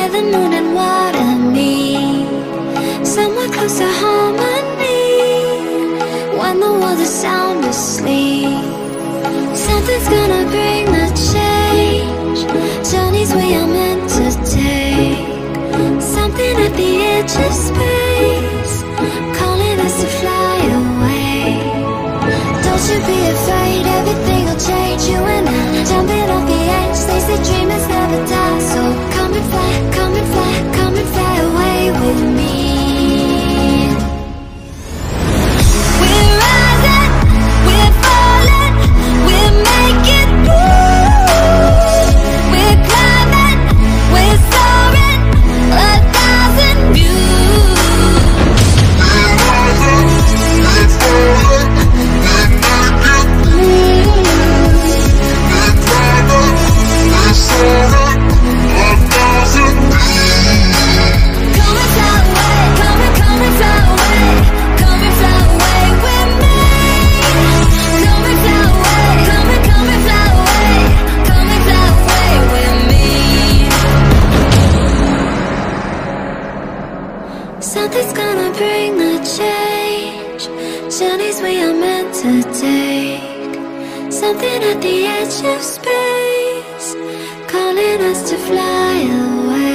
where the moon and water meet, somewhere close to harmony. When the world is sound asleep, something's gonna bring the change. Journeys we are meant to take, something at the edge of space, calling us to fly away. Don't you be afraid, everything will change. You and I, jumping off the edge. They say dreamers never die, so come and fly, come and fly, come and fly away with me. We're rising, we're falling, we're making moves. We're climbing, we're soaring, 1,000 views. We're rising, we're falling, we're making moves. We're climbing, we're soaring, 1,000 views. Come and fly away, come and fly away, come and fly away with me. Come and fly away, come and fly away, come and fly away with me. Something's gonna bring the change. Journeys we are meant to take, something at the edge of space, calling us to fly away.